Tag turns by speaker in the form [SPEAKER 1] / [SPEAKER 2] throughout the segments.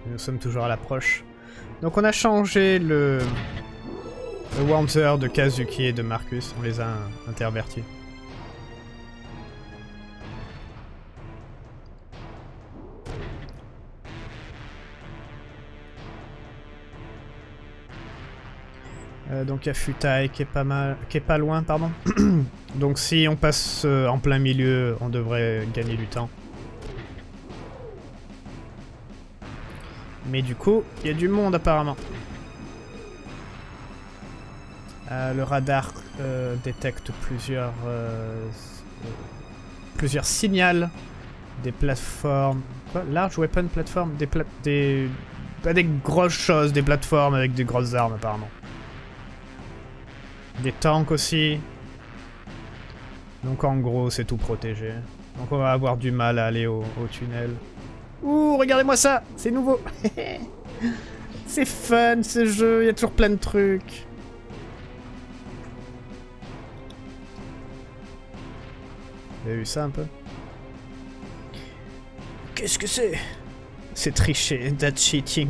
[SPEAKER 1] Nous sommes toujours à l'approche. Donc on a changé le Wanzer de Kazuki et de Marcus. On les a intervertis. Donc il y a Futai qui est pas loin, pardon. Donc si on passe en plein milieu, on devrait gagner du temps. Mais du coup, il y a du monde apparemment. Le radar détecte plusieurs signaux, des plateformes, quoi, large weapon platform, pas des grosses choses, des plateformes avec des grosses armes apparemment. Des tanks aussi. Donc en gros, c'est tout protégé. Donc on va avoir du mal à aller au tunnel. Ouh, regardez-moi ça, c'est nouveau. C'est fun ce jeu, il y a toujours plein de trucs. Vous avez vu ça un peu? Qu'est-ce que c'est? C'est tricher, that's cheating.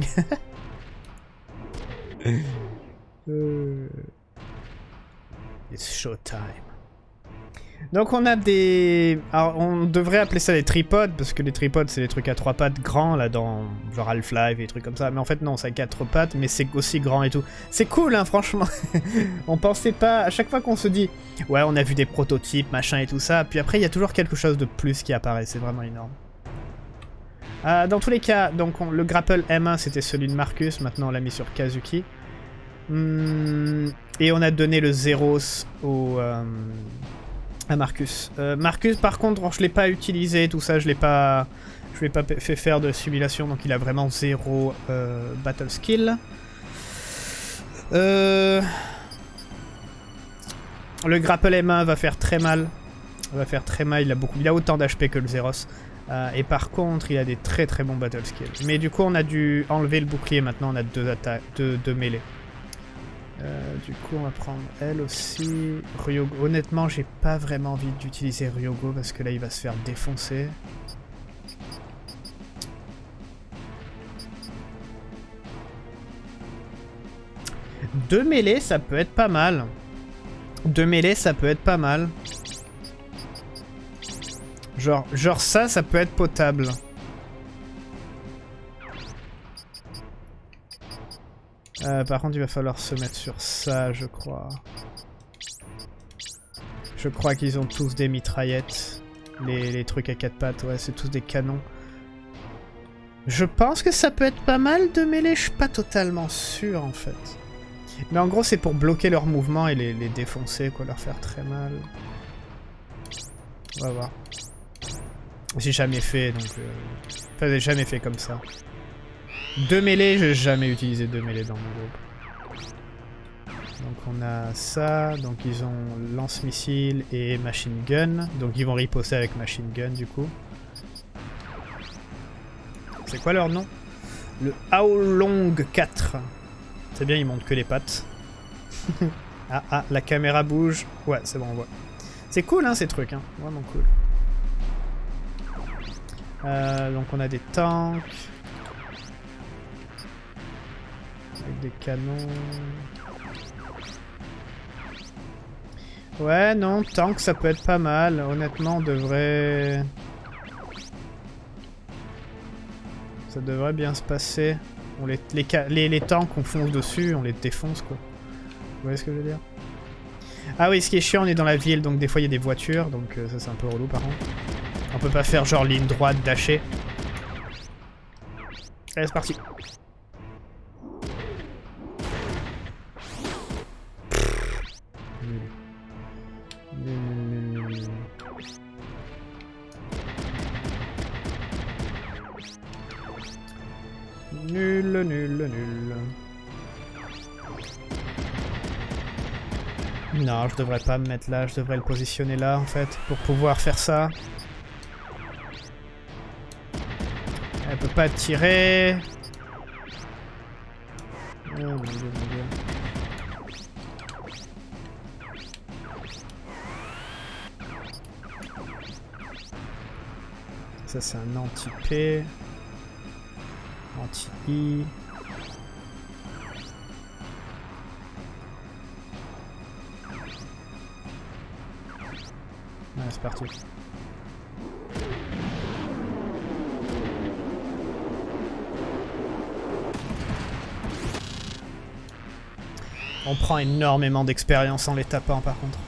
[SPEAKER 1] It's showtime. Donc on a des... Alors on devrait appeler ça des tripodes, parce que les tripodes c'est des trucs à 3 pattes grands, là dans genre Half-Life et des trucs comme ça. Mais en fait non, c'est à 4 pattes, mais c'est aussi grand et tout. C'est cool hein, franchement. On pensait pas... À chaque fois qu'on se dit, ouais on a vu des prototypes, machin et tout ça, puis après il y a toujours quelque chose de plus qui apparaît, c'est vraiment énorme. Dans tous les cas, donc le grapple M1 c'était celui de Marcus, maintenant on l'a mis sur Kazuki. Et on a donné le Zeros à Marcus. Marcus par contre je l'ai pas utilisé, tout ça je l'ai pas fait faire de simulation, donc il a vraiment 0 battle skill. Le grapple M1 va faire très mal. Il a autant d'HP que le Zeros. Et par contre il a des très très bons battle skills. Mais du coup on a dû enlever le bouclier, maintenant on a 2 attaques, 2 mêlées. Du coup on va prendre elle aussi. Ryogo, honnêtement j'ai pas vraiment envie d'utiliser Ryogo parce que là il va se faire défoncer. Deux mêlées ça peut être pas mal. 2 mêlées ça peut être pas mal. Genre ça peut être potable. Par contre, il va falloir se mettre sur ça, je crois. Je crois qu'ils ont tous des mitraillettes. Les trucs à 4 pattes, ouais, c'est tous des canons. Je pense que ça peut être pas mal de mêlée, je suis pas totalement sûr en fait. Mais en gros, c'est pour bloquer leurs mouvements et les défoncer, quoi, leur faire très mal. On va voir. J'ai jamais fait, donc... Enfin, j'ai jamais fait comme ça. 2 mêlées, j'ai jamais utilisé 2 mêlées dans mon groupe. Donc on a ça, donc ils ont lance-missile et machine gun. Donc ils vont riposter avec machine gun du coup. C'est quoi leur nom? Le Aolong 4. C'est bien, ils montent que les pattes. Ah, la caméra bouge. Ouais, c'est bon, on voit. C'est cool hein ces trucs, hein. Vraiment cool. Donc on a des tanks. Avec des canons. Ouais, non, tank ça peut être pas mal. Honnêtement, on devrait... Ça devrait bien se passer. On les tanks, on fonce dessus, on les défonce, quoi. Vous voyez ce que je veux dire? Ah oui, ce qui est chiant, on est dans la ville, donc des fois il y a des voitures, donc ça c'est un peu relou par contre. On peut pas faire genre ligne droite, dasher. Allez, c'est parti. Nul. Non, je devrais pas me mettre là, je devrais le positionner là en fait, pour pouvoir faire ça. Elle peut pas tirer. Oh mon dieu, mon dieu. Ça c'est un anti-P. Anti-I. Ouais, c'est parti. On prend énormément d'expérience en les tapant par contre.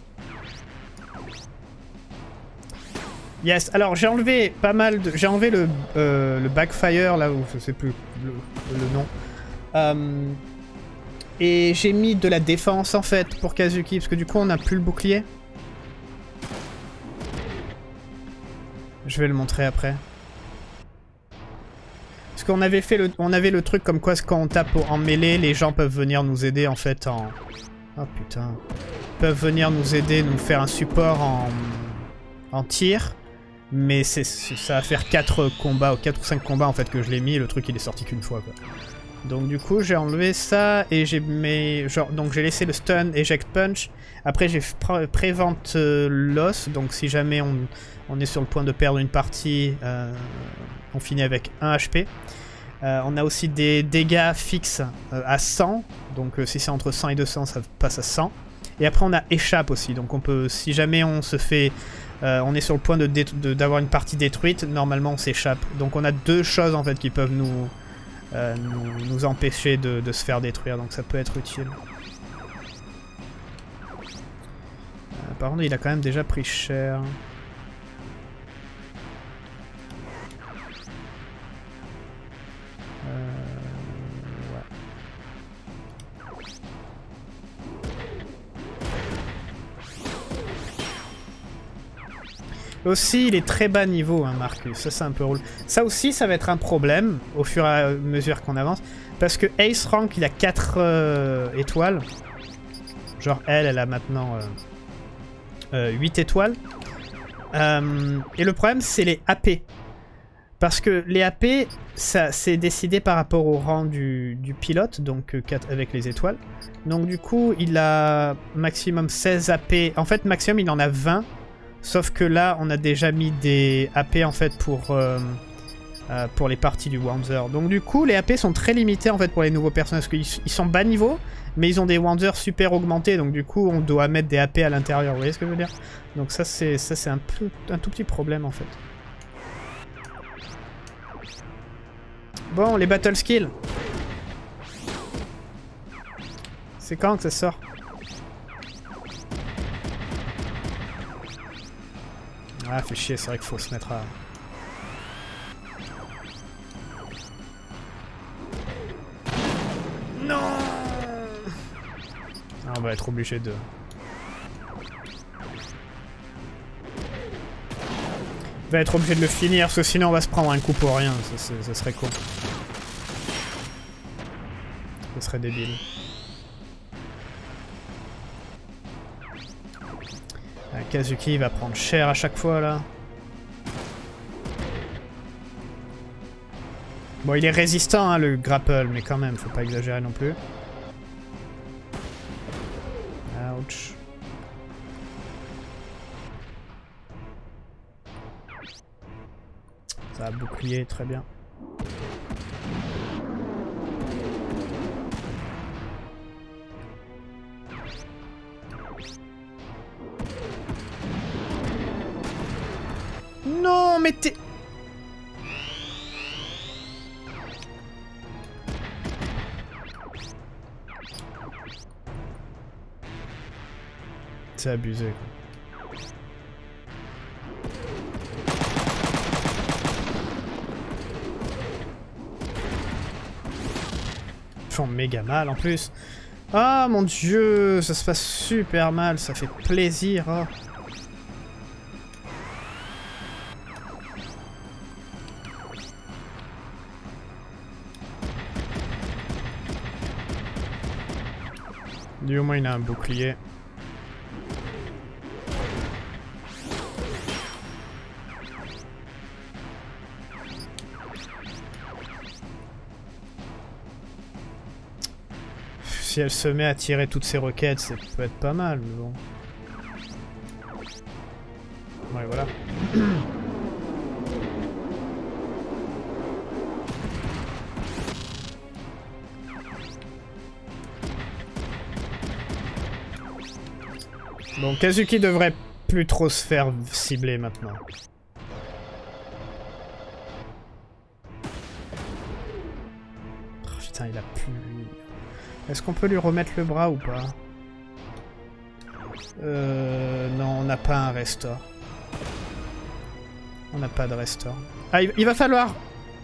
[SPEAKER 1] Yes, alors j'ai enlevé pas mal de... J'ai enlevé le backfire là où je sais plus le nom. Et j'ai mis de la défense en fait pour Kazuki parce que du coup on n'a plus le bouclier. Je vais le montrer après. Parce qu'on avait fait on avait le truc comme quoi quand on tape en mêlée, les gens peuvent venir nous aider en fait en... Oh putain. Ils peuvent venir nous aider, nous faire un support en tir. Mais ça va faire 4 combats, 4 ou 5 combats en fait que je l'ai mis, le truc il est sorti qu'une fois quoi. Donc du coup j'ai enlevé ça et j'ai mis... Donc j'ai laissé le stun, eject punch. Après j'ai prévente loss, donc si jamais on est sur le point de perdre une partie, on finit avec 1 HP. On a aussi des dégâts fixes à 100, donc si c'est entre 100 et 200 ça passe à 100. Et après on a échappe aussi, donc on peut, si jamais on se fait... on est sur le point d'avoir une partie détruite, normalement on s'échappe. Donc on a 2 choses en fait qui peuvent nous empêcher de se faire détruire, donc ça peut être utile. Par contre il a quand même déjà pris cher. Aussi, il est très bas niveau, hein, Marcus. Ça, c'est un peu relou. Ça aussi, ça va être un problème au fur et à mesure qu'on avance. Parce que Ace Rank, il a 4 étoiles. Genre, elle a maintenant 8 étoiles. Et le problème, c'est les AP. Parce que les AP, c'est décidé par rapport au rang du pilote, donc 4 avec les étoiles. Donc du coup, il a maximum 16 AP. En fait, maximum, il en a 20. Sauf que là, on a déjà mis des AP en fait pour les parties du Wanzer. Donc du coup, les AP sont très limités en fait pour les nouveaux personnages. Parce qu'ils sont bas niveau, mais ils ont des Wanzer super augmentés. Donc du coup, on doit mettre des AP à l'intérieur. Vous voyez ce que je veux dire? Donc ça, c'est un tout petit problème en fait. Bon, les battle skills. C'est quand que ça sort? Ah, fait chier, c'est vrai qu'il faut se mettre à... Non! Ah, on va être obligé de... On va être obligé de le finir, parce que sinon on va se prendre un coup pour rien, ça serait con. Ça serait débile. Kazuki va prendre cher à chaque fois là. Bon, il est résistant hein, le grapple, mais quand même, faut pas exagérer non plus. Ouch. Ça a bouclier, très bien. Non, mais t'es... C'est abusé, quoi. Ils font méga mal, en plus. Ah, mon dieu, ça se passe super mal, ça fait plaisir, oh. Lui au moins il a un bouclier. Si elle se met à tirer toutes ses roquettes, ça peut être pas mal, mais bon. Ouais, voilà. Bon, Kazuki devrait plus trop se faire cibler maintenant. Oh, putain, il a plus... Est-ce qu'on peut lui remettre le bras ou pas? Non, on n'a pas un restore. On n'a pas de restore. Ah, il va falloir...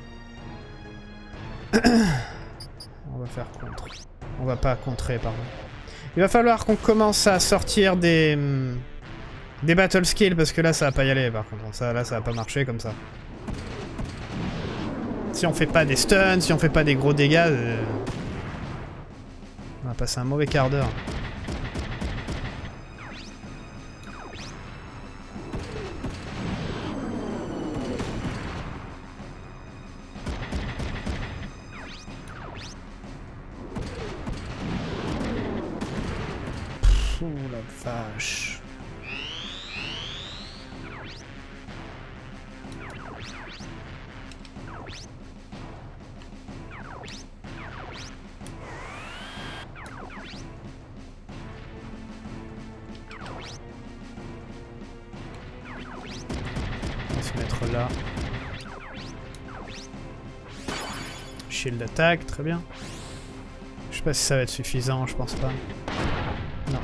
[SPEAKER 1] On va faire contre. On va pas contrer, pardon. Il va falloir qu'on commence à sortir des battle skills, parce que là, ça va pas y aller, par contre. Ça, là, ça va pas marcher comme ça. Si on fait pas des stuns, si on fait pas des gros dégâts... On va passer un mauvais quart d'heure. Oh la vache. On va se mettre là. Shield d'attaque, très bien. Je sais pas si ça va être suffisant, je pense pas. Non.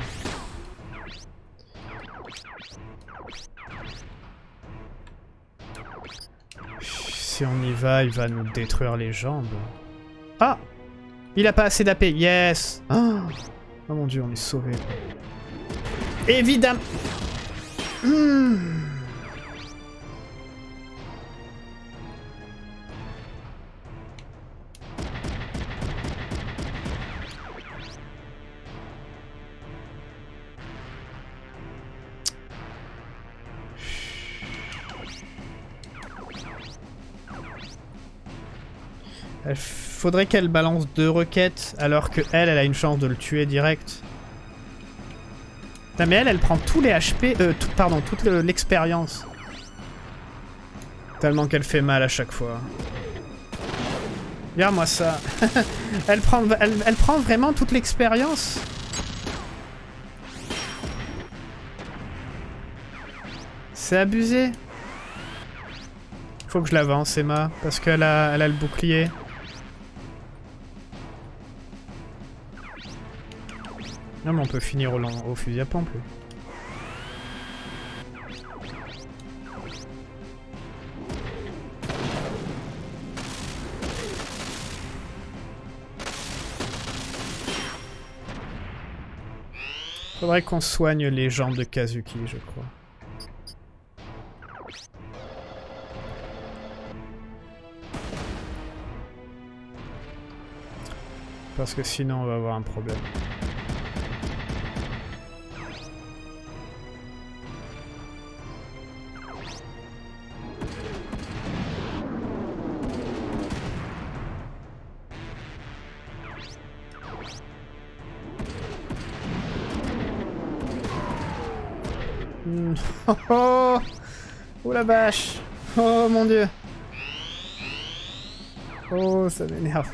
[SPEAKER 1] Si on y va, il va nous détruire les jambes. Ah! Il a pas assez d'AP, yes! Oh mon dieu, on est sauvés. Évidemment! Il faudrait qu'elle balance 2 requêtes alors que elle a une chance de le tuer direct. Putain, mais elle prend tous les HP, pardon, toute l'expérience. Tellement qu'elle fait mal à chaque fois. Regarde-moi ça. elle prend vraiment toute l'expérience. C'est abusé. Faut que je l'avance, Emma, parce qu'elle a le bouclier. Non mais on peut finir au fusil à pompe. Faudrait qu'on soigne les jambes de Kazuki, je crois. Parce que sinon on va avoir un problème. Oh oh! Oh la vache! Oh mon dieu! Oh, ça m'énerve.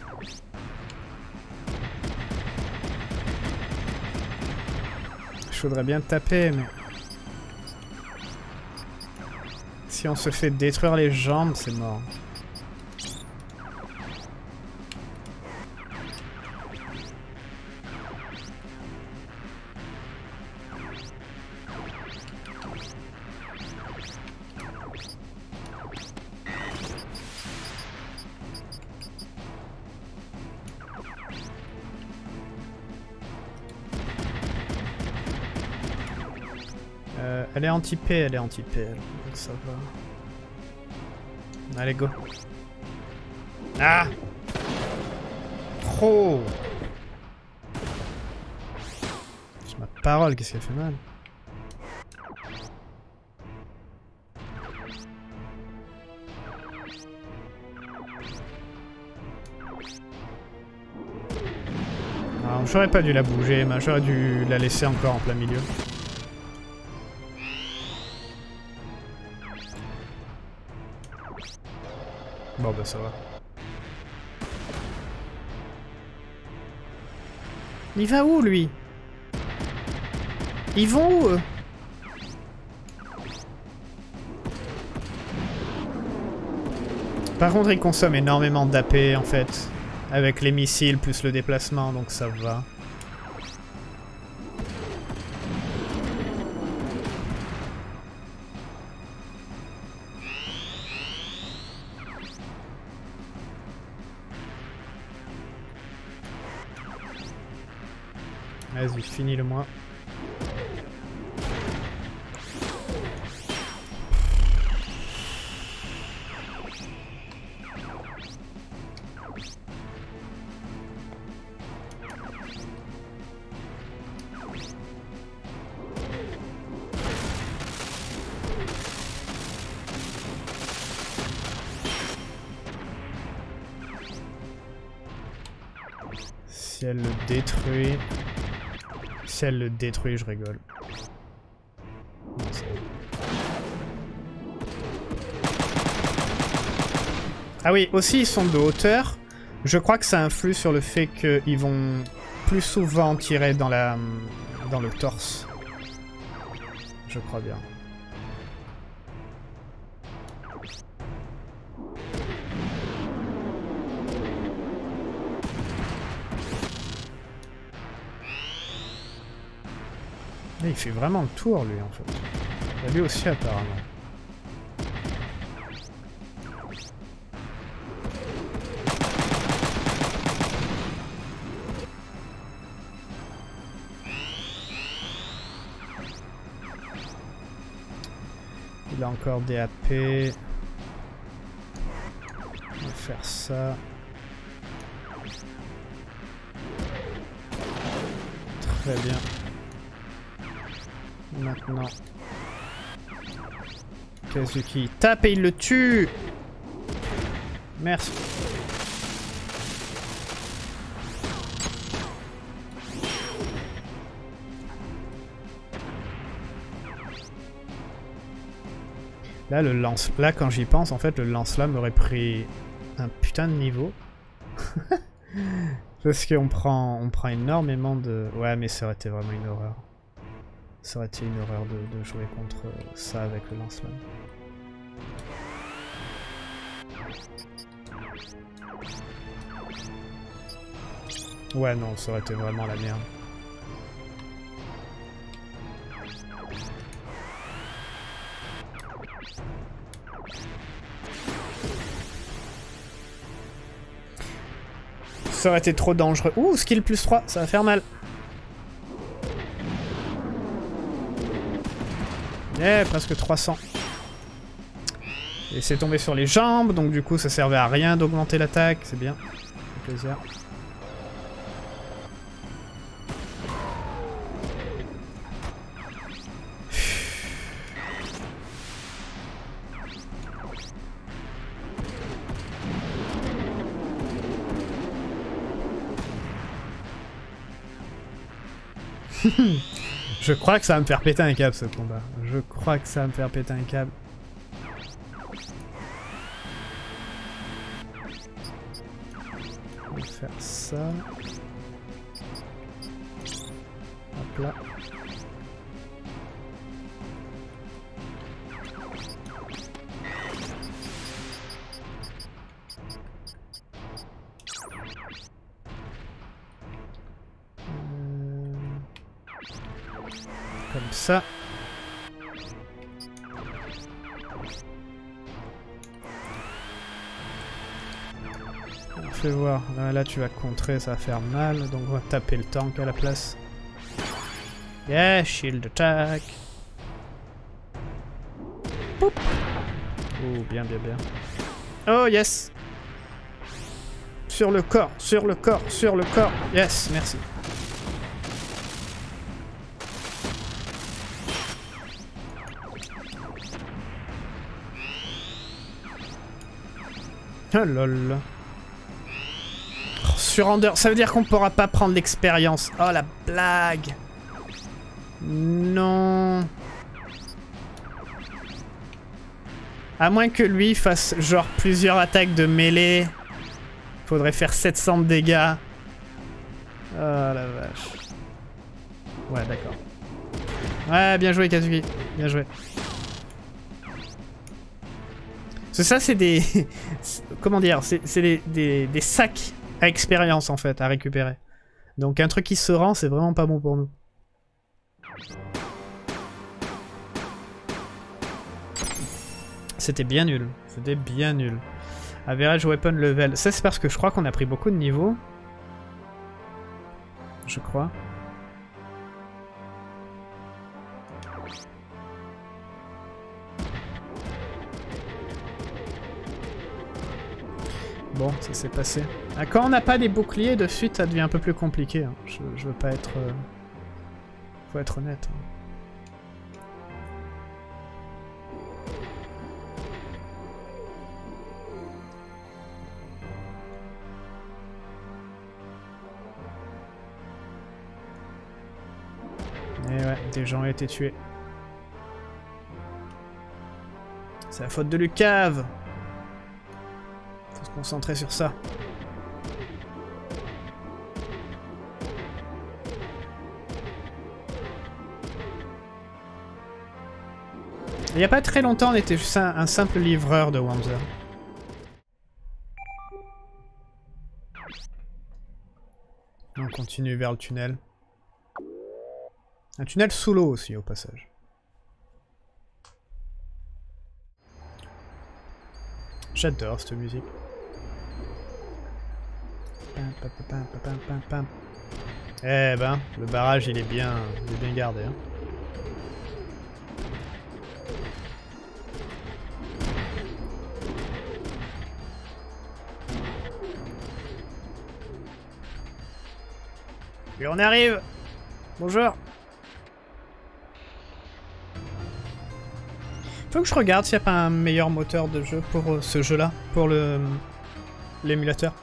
[SPEAKER 1] Je voudrais bien taper, mais... Si on se fait détruire les jambes, c'est mort. Elle est anti-P, elle est anti-P, donc ça va. Allez, go. Ah! Oh! C'est ma parole, qu'est-ce qu'elle fait mal? J'aurais pas dû la bouger, mais j'aurais dû la laisser encore en plein milieu. Bon bah ça va. Il va où lui? Ils vont où eux? Par contre, il consomme énormément d'AP en fait. Avec les missiles plus le déplacement, donc ça va. Vas-y, finis-le moi. Si elle le détruit... Si elle le détruit, je rigole. Ah oui, aussi ils sont de hauteur. Je crois que ça influe sur le fait qu'ils vont plus souvent tirer dans le torse. Je crois bien. Il fait vraiment le tour, lui, en fait. Et lui aussi, apparemment. Il a encore des AP. On va faire ça. Très bien. Maintenant, Kazuki tape et il le tue. Merci. Là, le lance... Là, quand j'y pense, en fait, le lance-flamme aurait pris un putain de niveau. Parce qu'on prend énormément de... Ouais, mais ça aurait été vraiment une horreur. Ça aurait été une horreur de jouer contre ça avec le lance-flamme. Ouais, non, ça aurait été vraiment la merde. Ça aurait été trop dangereux. Ouh, skill plus 3, ça va faire mal. Eh, presque 300. Et c'est tombé sur les jambes, donc du coup ça servait à rien d'augmenter l'attaque, c'est bien. Ça fait plaisir. Je crois que ça va me faire péter un câble ce combat. Je crois que ça va me faire péter un câble. On va faire ça. Hop là. Comme ça. Fais voir. Là, tu vas contrer, ça va faire mal. Donc on va taper le tank à la place. Yeah, shield attack. Poup. Oh, bien, bien, bien. Oh, yes. Sur le corps, sur le corps, sur le corps. Yes, merci. Oh lol. Oh, surrender, ça veut dire qu'on pourra pas prendre l'expérience. Oh la blague. Non. À moins que lui fasse genre plusieurs attaques de mêlée. Faudrait faire 700 de dégâts. Oh la vache. Ouais, d'accord. Ouais, bien joué Kazuki. Bien joué. Parce que ça, c'est des... Comment dire? C'est des sacs à expérience, en fait, à récupérer. Donc un truc qui se rend, c'est vraiment pas bon pour nous. C'était bien nul. C'était bien nul. Average weapon level. Ça, c'est parce que je crois qu'on a pris beaucoup de niveaux. Je crois. Bon, ça s'est passé. Ah, quand on n'a pas des boucliers, de suite, ça devient un peu plus compliqué. Hein. Je veux pas être... Faut être honnête. Hein. Et ouais, des gens ont été tués. C'est la faute de Lucave. Faut se concentrer sur ça. Il n'y a pas très longtemps, on était juste un simple livreur de Wamser. On continue vers le tunnel. Un tunnel sous l'eau aussi, au passage. J'adore cette musique. Eh ben, le barrage il est bien gardé. Hein. Et on arrive. Bonjour. Faut que je regarde s'il n'y a pas un meilleur moteur de jeu pour ce jeu-là, pour l'émulateur.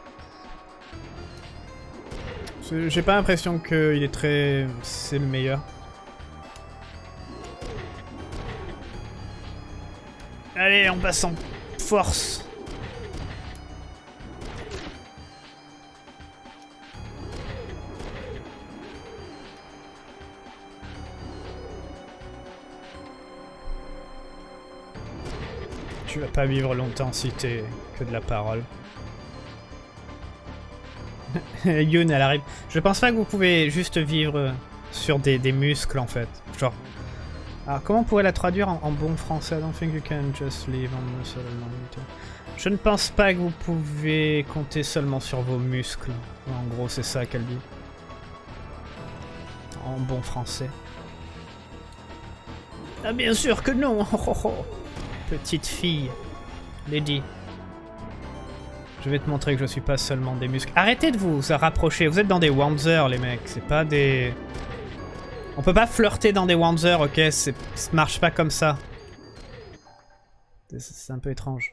[SPEAKER 1] J'ai pas l'impression qu'il est très... c'est le meilleur. Allez, on passe en force. Tu vas pas vivre longtemps si t'es que de la parole. Yoon, elle arrive. Je pense pas que vous pouvez juste vivre sur des muscles en fait. Genre. Alors comment on pourrait la traduire en bon français? I don't think you can just live on muscle alone. Je ne pense pas que vous pouvez compter seulement sur vos muscles. En gros, c'est ça qu'elle dit. En bon français. Ah bien sûr que non. Petite fille. Lady. Je vais te montrer que je suis pas seulement des muscles. Arrêtez de vous rapprocher. Vous êtes dans des Wanzer, les mecs. C'est pas des... On peut pas flirter dans des Wanzer, ok? Ça marche pas comme ça. C'est un peu étrange.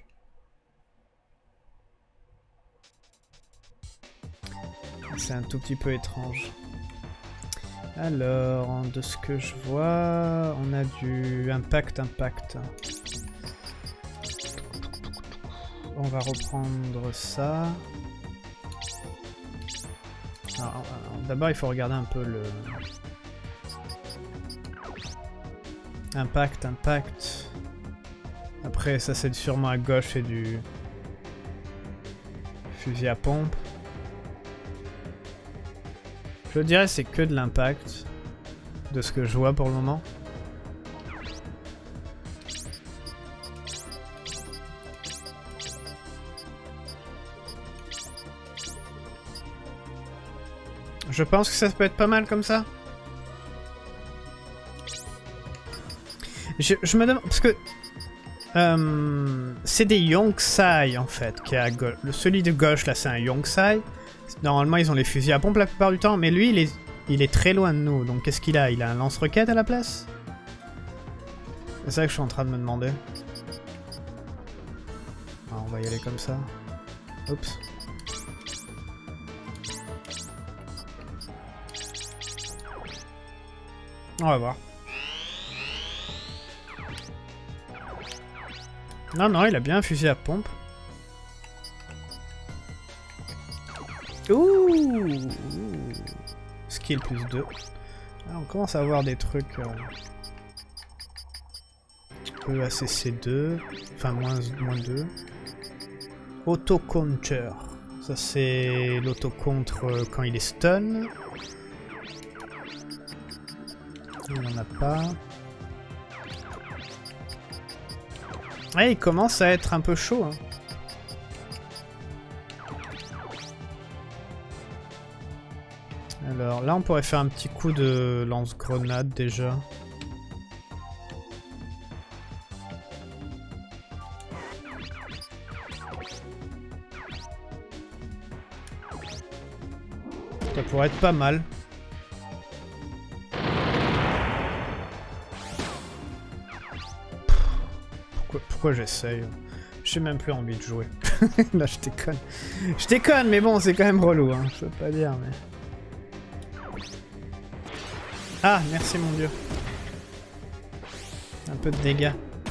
[SPEAKER 1] C'est un tout petit peu étrange. Alors, de ce que je vois, on a du impact. On va reprendre ça. D'abord, il faut regarder un peu le... Impact. Après, ça c'est sûrement à gauche, c'est du... fusil à pompe. Je dirais c'est que de l'impact. De ce que je vois pour le moment. Je pense que ça peut être pas mal comme ça. Je me demande... Parce que... c'est des Yongzhai en fait. Qui est à gauche. Celui de gauche là c'est un Yongzhai. Normalement ils ont les fusils à pompe la plupart du temps. Mais lui il est très loin de nous. Donc qu'est-ce qu'il a? Il a un lance-roquette à la place? C'est ça que je suis en train de me demander. Ah, on va y aller comme ça. Oups. On va voir. Non, il a bien un fusil à pompe. Ouh, skill plus 2. Ah, on commence à avoir des trucs... 2 ACC2. Enfin, moins 2. Auto-counter. Ça, c'est l'auto-contre quand il est stun. Il n'en a pas. Ouais, il commence à être un peu chaud. Hein. Alors là, on pourrait faire un petit coup de lance-grenade déjà. Ça pourrait être pas mal. Pourquoi j'essaye? J'ai même plus envie de jouer. Là, je déconne. Je déconne, mais bon, c'est quand même relou. Hein. Je veux pas dire, mais... Ah, merci mon dieu. Un peu de dégâts.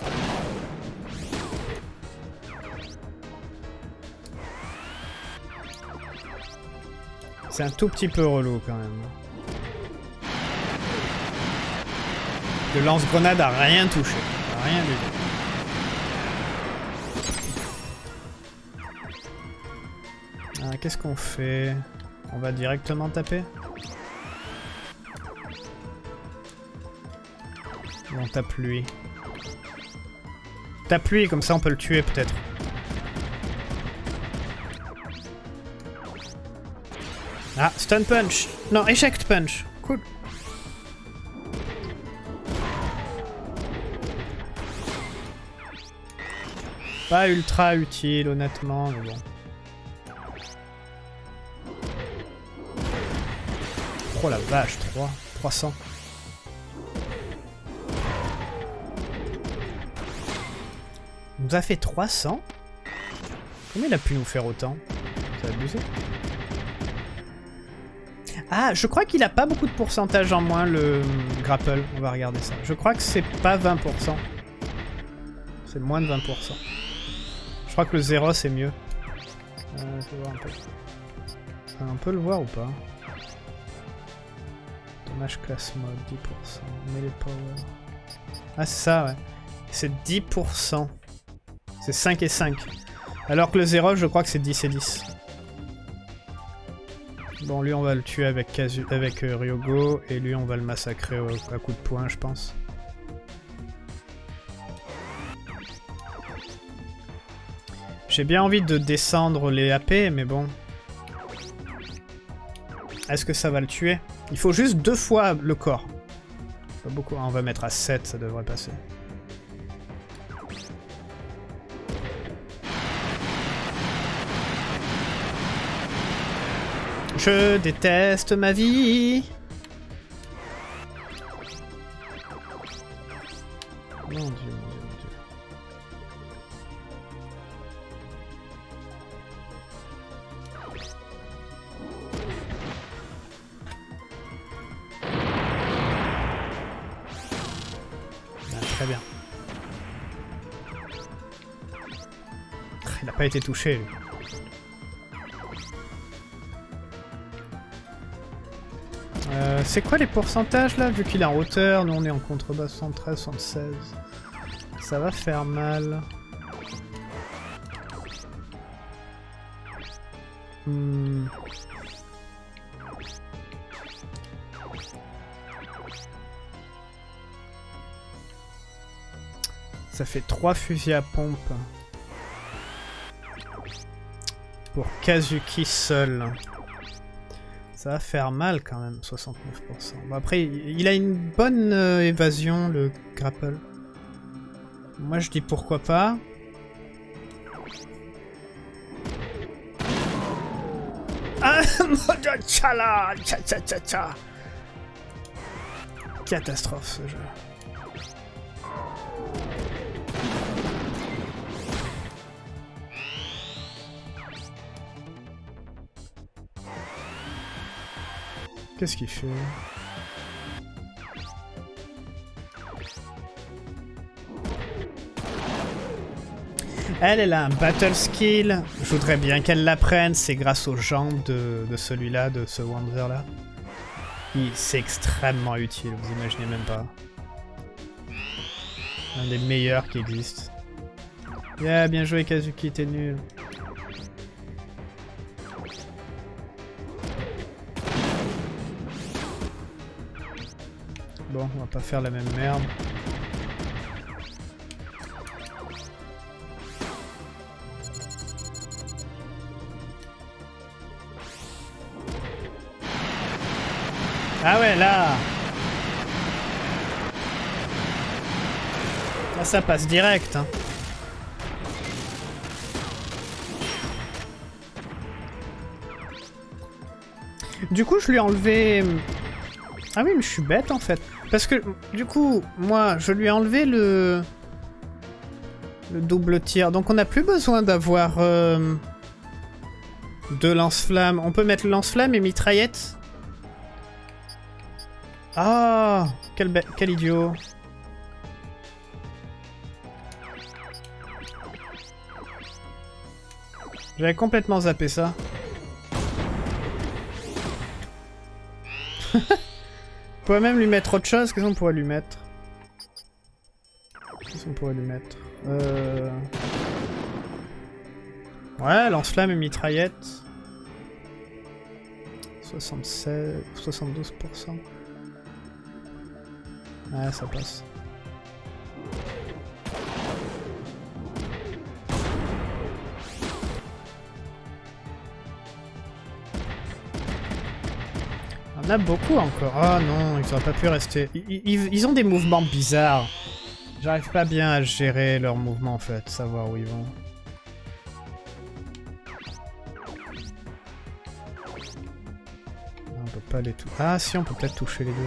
[SPEAKER 1] C'est un tout petit peu relou quand même. Le lance-grenade a rien touché. Rien du tout. Ah, qu'est-ce qu'on fait? On va directement taper? Ou on tape lui? Tape lui, comme ça on peut le tuer peut-être. Ah, stun punch. Non, eject punch. Cool. Pas ultra utile, honnêtement, mais bon. Oh la vache, 300. Il nous a fait 300? Comment il a pu nous faire autant? C'est abusé. Ah, je crois qu'il a pas beaucoup de pourcentage en moins, le grapple. On va regarder ça. Je crois que c'est pas 20%. C'est moins de 20%. Je crois que le 0 c'est mieux. Je vais voir un peu. On peut le voir ou pas? Dommage classe mode, 10%. Melee power. Ah, c'est ça, ouais. C'est 10%. C'est 5 et 5. Alors que le 0, je crois que c'est 10 et 10. Bon, lui, on va le tuer avec Ryogo. Et lui, on va le massacrer à coup de poing, je pense. J'ai bien envie de descendre les AP, mais bon. Est-ce que ça va le tuer? Il faut juste 2 fois le corps. Pas beaucoup. On va mettre à 7, ça devrait passer. Je déteste ma vie. Mon dieu, mon dieu, mon dieu. Ah, très bien. Il n'a pas été touché, lui. C'est quoi les pourcentages là? Vu qu'il est en hauteur, nous on est en contrebasse 73, 76. Ça va faire mal. Ça fait 3 fusils à pompe. Pour Kazuki seul. Ça va faire mal quand même, 69%. Bon, après, il a une bonne évasion, le grapple. Moi, je dis pourquoi pas. Ah, tchala, tcha tcha tcha tcha. Catastrophe ce jeu. Qu'est-ce qu'il fait? Elle a un battle skill. Je voudrais bien qu'elle l'apprenne. C'est grâce aux jambes de celui-là, de ce Wander-là. C'est extrêmement utile, vous imaginez même pas. L'un des meilleurs qui existent. Yeah, bien joué Kazuki, t'es nul. Bon, on va pas faire la même merde. Ah ouais, là! Là, ça passe direct, hein. Du coup, je lui ai enlevé... Ah oui, mais je suis bête, en fait. Parce que, du coup, moi, je lui ai enlevé le double tir. Donc, on n'a plus besoin d'avoir deux lance-flammes. On peut mettre lance-flammes et mitraillette. Ah, quel idiot. J'avais complètement zappé ça. On pourrait même lui mettre autre chose. Qu'est-ce qu'on pourrait lui mettre? Qu'est-ce qu'on pourrait lui mettre Ouais, lance-flamme et mitraillette. 76... 72%. Ouais, ça passe. On a beaucoup encore. Oh non, ils auraient pas pu rester. Ils ont des mouvements bizarres. J'arrive pas bien à gérer leurs mouvements en fait, savoir où ils vont. On peut pas les toucher. Ah si, on peut peut-être toucher les deux.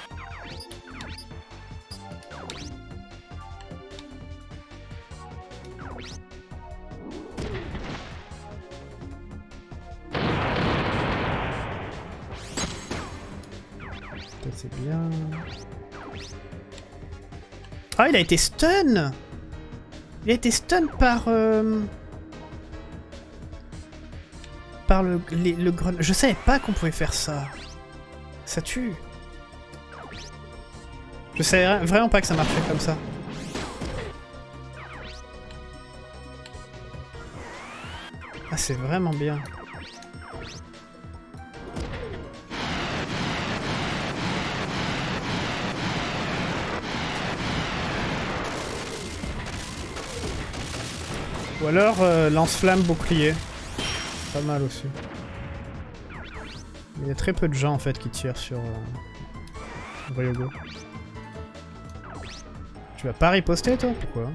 [SPEAKER 1] C'est bien. Ah, il a été stun! Il a été stun par... par le grenade. Je savais pas qu'on pouvait faire ça. Ça tue. Je savais vraiment pas que ça marchait comme ça. Ah, c'est vraiment bien. Ou alors lance-flamme bouclier. Pas mal aussi. Il y a très peu de gens en fait qui tirent sur Ryogo. Tu vas pas riposter toi? Pourquoi?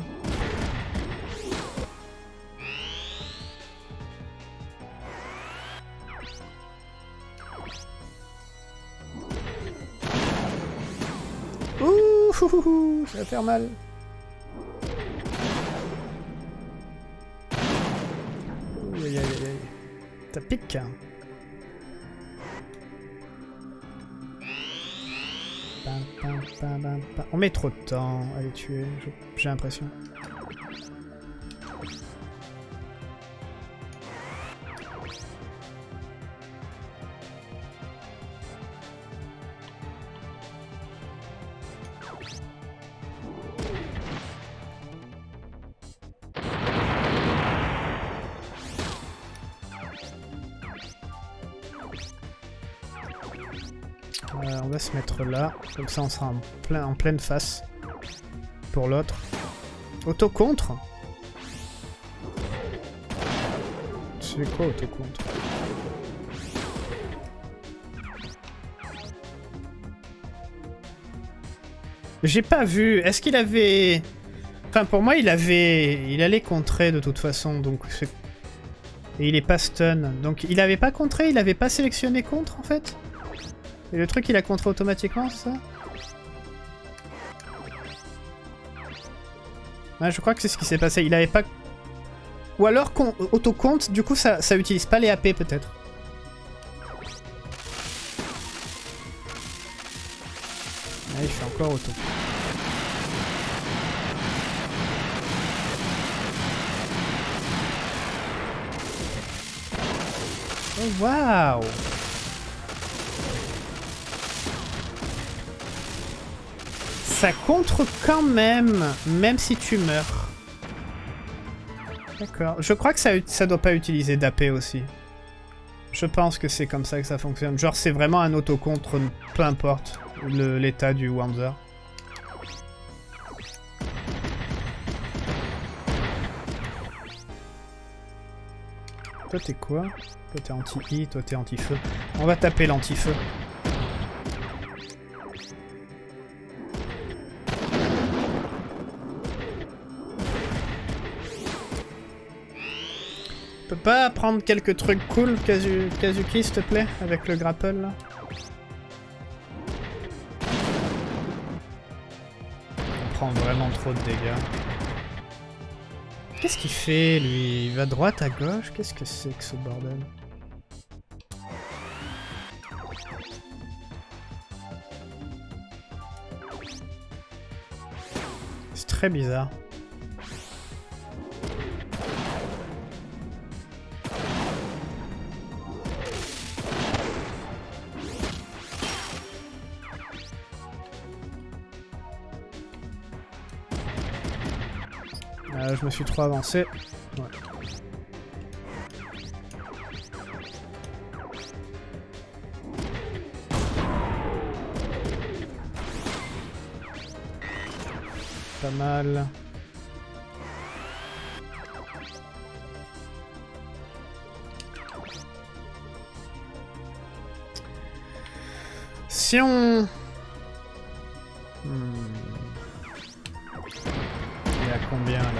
[SPEAKER 1] Ouh, ça va faire mal. Aïe, aïe, aïe, aïe. Ça pique. On met trop de temps à les tuer, j'ai l'impression. On va se mettre là, comme ça on sera en pleine face pour l'autre. Auto-contre? C'est quoi auto-contre? J'ai pas vu. Est-ce qu'il avait... Enfin pour moi il allait contrer de toute façon, donc c'est... Et il est pas stun. Donc il avait pas contré, il avait pas sélectionné contre en fait? Et le truc il a contré automatiquement, c'est ça? Ouais, je crois que c'est ce qui s'est passé. Il avait pas... Ou alors auto-compte, du coup ça utilise pas les AP peut-être. Ouais, il fait encore auto. Oh waouh! Ça contre quand même si tu meurs. D'accord. Je crois que ça doit pas utiliser d'AP aussi. Je pense que c'est comme ça que ça fonctionne. Genre c'est vraiment un auto-contre, peu importe l'état du Wanzer. Toi t'es quoi? Toi t'es anti-I, toi t'es anti-feu. On va taper l'anti-feu. Tu peux pas prendre quelques trucs cool, Kazuki, s'il te plaît, avec le grapple là? On prend vraiment trop de dégâts. Qu'est-ce qu'il fait, lui? Il va droite, à gauche? Qu'est-ce que c'est que ce bordel? C'est très bizarre. Je me suis trop avancé. Ouais. Pas mal. Si on... Il y a combien là?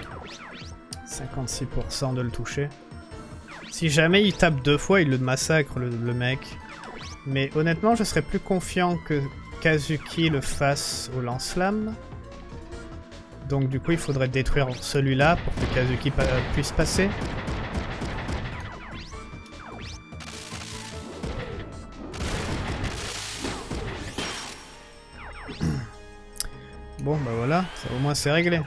[SPEAKER 1] 56% de le toucher. Si jamais il tape 2 fois, il le massacre le mec. Mais honnêtement, je serais plus confiant que Kazuki le fasse au lance-flamme. Donc du coup, il faudrait détruire celui-là pour que Kazuki puisse passer. Bon, bah voilà, ça, au moins c'est réglé.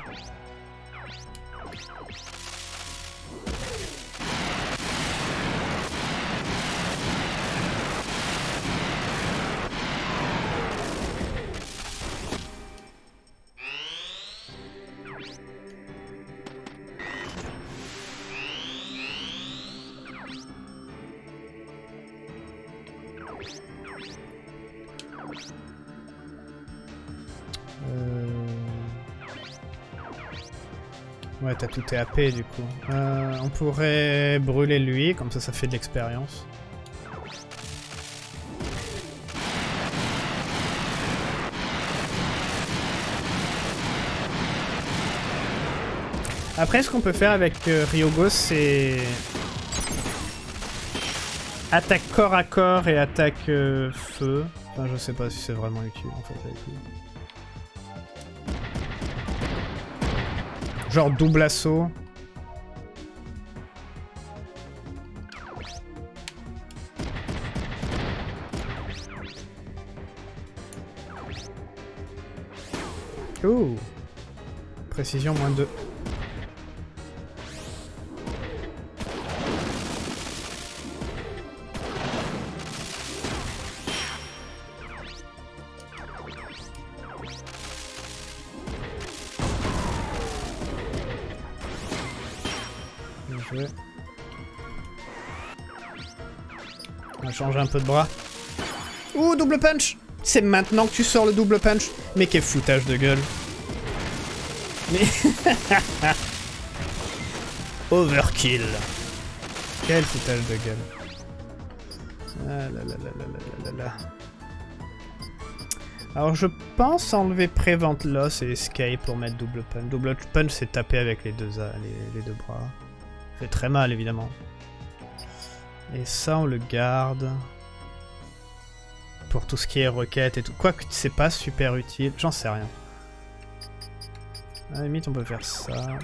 [SPEAKER 1] Ouais, t'as tout tes AP du coup. On pourrait brûler lui, comme ça fait de l'expérience. Après, ce qu'on peut faire avec Ryogo, c'est... attaque corps à corps et attaque feu. Enfin, je sais pas si c'est vraiment utile en fait avec lui. Genre double assaut. Ouh. Précision moins 2. On va changer un peu de bras. Ouh, double punch! C'est maintenant que tu sors le double punch? Mais quel foutage de gueule. Mais... Overkill. Quel foutage de gueule. Ah là là là là là là là. Alors je pense enlever Prevent Loss et Escape pour mettre double punch. Double punch c'est taper avec les deux bras. Ça fait très mal évidemment. Et ça on le garde. Pour tout ce qui est requête et tout. Quoique c'est pas super utile, j'en sais rien. À la limite on peut faire ça.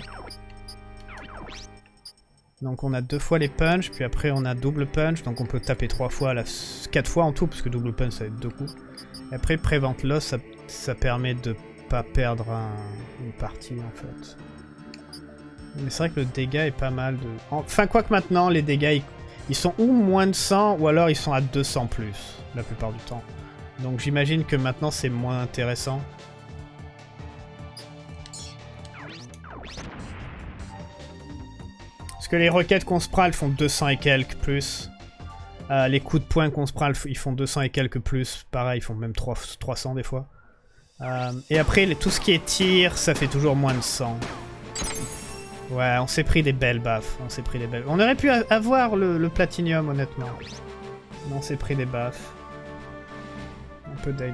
[SPEAKER 1] Donc on a 2 fois les punch, puis après on a double punch, donc on peut taper 3 fois, 4 fois en tout, parce que double punch ça va être 2 coups. Et après Prevent Loss, ça permet de pas perdre une partie en fait. Mais c'est vrai que le dégât est pas mal de... Enfin quoique maintenant les dégâts ils sont ou moins de 100 ou alors ils sont à 200 plus, la plupart du temps. Donc j'imagine que maintenant c'est moins intéressant. Parce que les roquettes qu'on se prend, elles font 200 et quelques plus. Les coups de poing qu'on se prend, ils font 200 et quelques plus. Pareil, ils font même 300 des fois. Et après, tout ce qui est tir, ça fait toujours moins de 100. Ouais, on s'est pris des belles baffes. On s'est pris des belles... On aurait pu avoir le platinium, honnêtement. Mais on s'est pris des baffes. Un peu deg.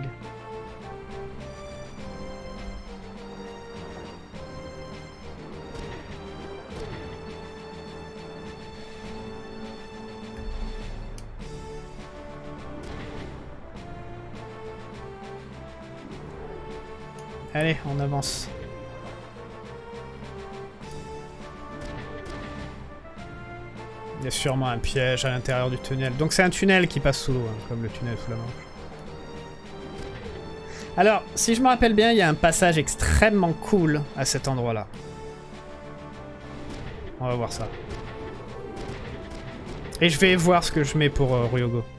[SPEAKER 1] Allez, on avance. Il y a sûrement un piège à l'intérieur du tunnel. Donc c'est un tunnel qui passe sous l'eau, hein, comme le tunnel sous la Manche. Alors, si je me rappelle bien, il y a un passage extrêmement cool à cet endroit-là. On va voir ça. Et je vais voir ce que je mets pour Ryogo.